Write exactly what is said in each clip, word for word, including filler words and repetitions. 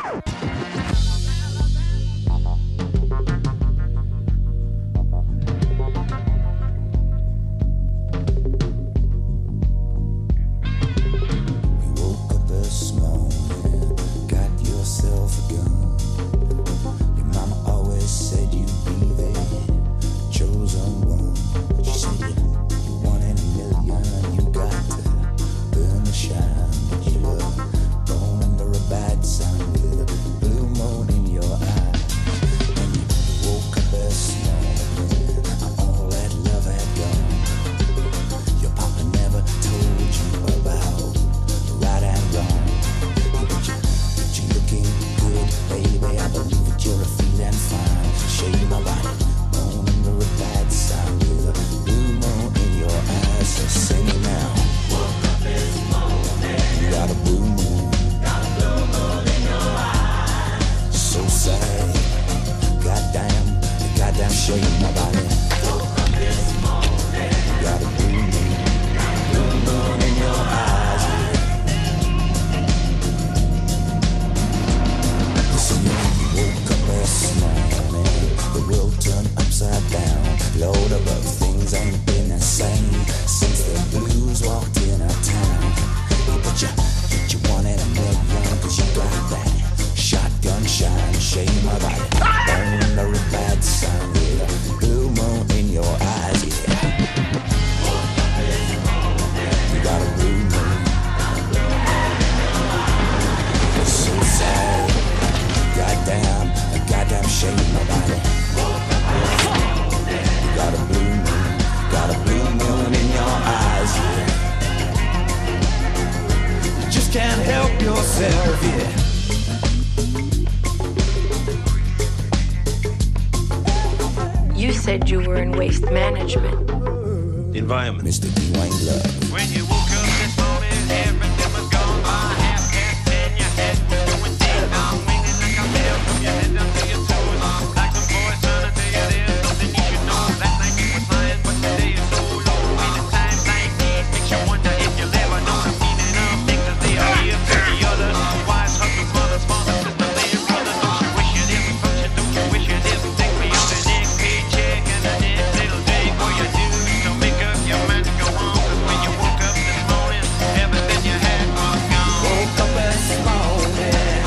You said you were in waste management. Environment. Mister Dwayne Love. When you woke up this morning, everything was gone. My half cat in your head, going deep. I'm winging like a bell from your head down to your toes. Like some boys trying to tell you there's something you should know. Last night you were flying, but today is so low. And in times like these, makes you wonder if you'll ever know the meaning of things as they are here for the others. Wise husbands, mothers, fathers, sisters, and brothers. Don't you wish you didn't function? Don't you wish you didn't think me on the next paycheck and the next little day for your dues? So make up your mind to go on. Cause when you woke up this morning, everything you had was gone. Woke up this morning.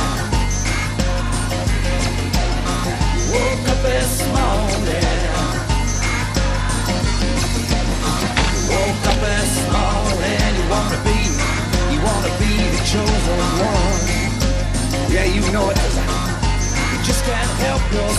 Woke up this morning. Woke up this morning. You wanna be, you wanna be the chosen one. Yeah, you know it. You just can't help yourself.